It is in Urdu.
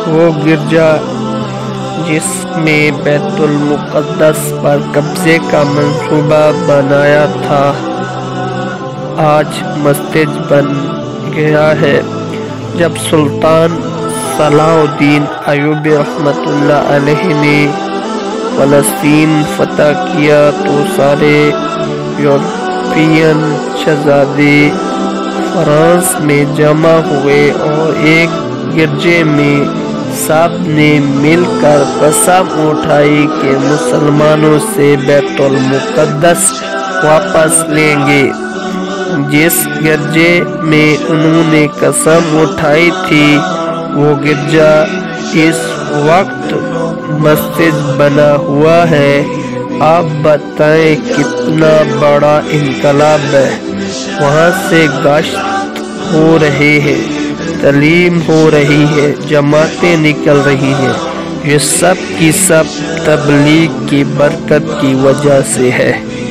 وہ گرجا جس نے بیت المقدس پر قبضے کا منصوبہ بنایا تھا آج مسجد بن گیا ہے۔ جب سلطان صلاح الدین ایوبی رحمۃ اللہ علیہ نے فلسطین فتح کیا تو سارے یورپین شہزادے فرانس میں جمع ہوئے اور ایک گرجے میں سب نے مل کر قسم اٹھائی کہ مسلمانوں سے بیت المقدس واپس لیں گے۔ جس گرجے میں انہوں نے قسم اٹھائی تھی وہ گرجا اس وقت مسجد بنا ہوا ہے۔ آپ بتائیں کتنا بڑا انقلاب ہے۔ وہاں سے گشت ہو رہے ہیں، تعلیم ہو رہی ہے، جماعتیں نکل رہی ہیں۔ یہ سب کی سب تبلیغ کی برکت کی وجہ سے ہے۔